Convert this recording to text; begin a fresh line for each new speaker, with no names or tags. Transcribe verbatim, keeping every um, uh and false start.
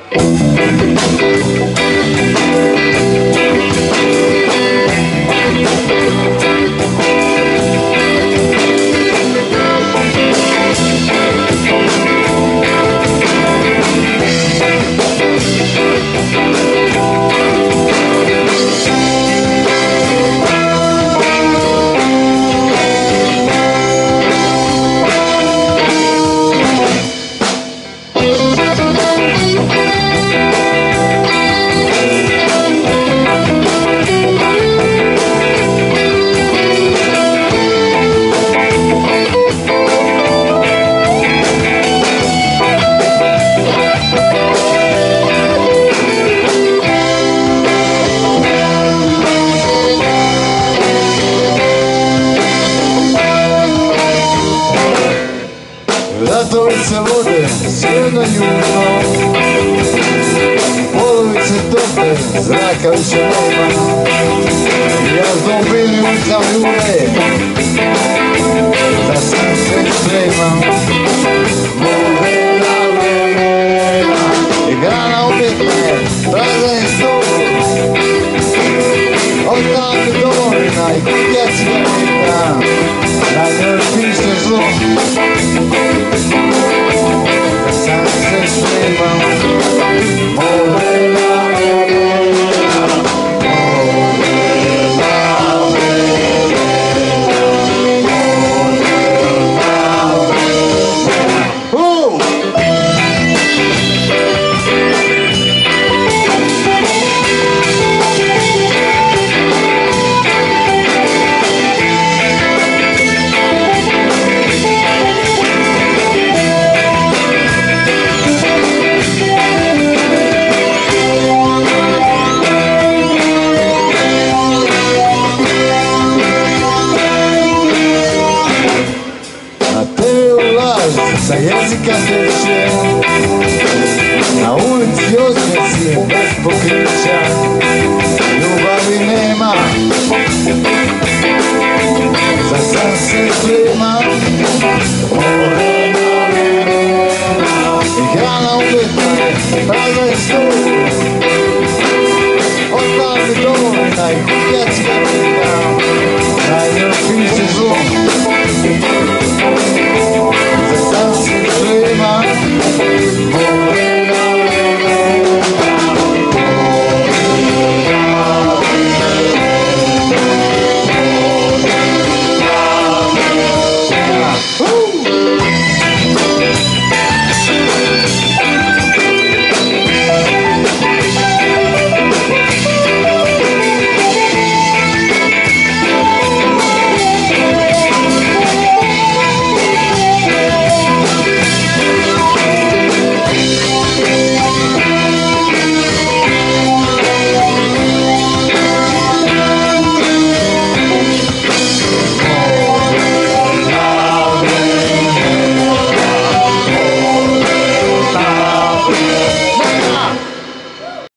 Vratovice vode sjedno juno, polovice tope, zraka više nema. Ja zdombili u kamione, da sam se spremam. Vode na vremena, i grana umjetne, prazan stol. Od tam je domovina i kutija cigareta, na njoj piše zlo. Da sam se spremam, vode na vremena, vode na vremena, vode na vremena. Uh! Sa jezika teče, na ulici osmijesi bez pokrića, ljubavi nema, za sam se spremam, vode na vremena, i hrana umjetna je, prazan je stol, od tam je domovina i kutija cigareta, na njoj piše zlo. Za sam se spremam,